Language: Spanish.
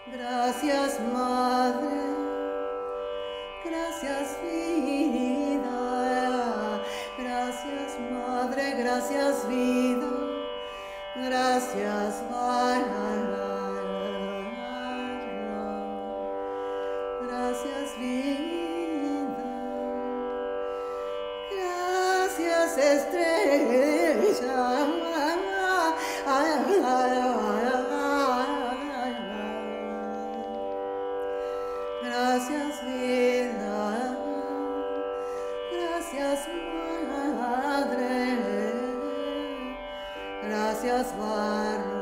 Gracias, Madre. Gracias, vida. Gracias, Madre. Gracias, vida. Gracias, gracias, vida. Gracias, estrella. Gracias, vida. Gracias, Madre. Gracias, barro.